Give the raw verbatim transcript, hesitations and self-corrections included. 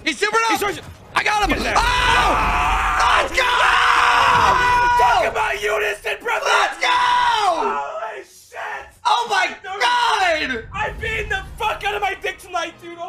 He's super up. He's I got him. Get there. Oh! Let's go! Talk about unison, brother. Let's go! Holy shit! Oh my God! I beat the fuck out of my dick tonight, dude.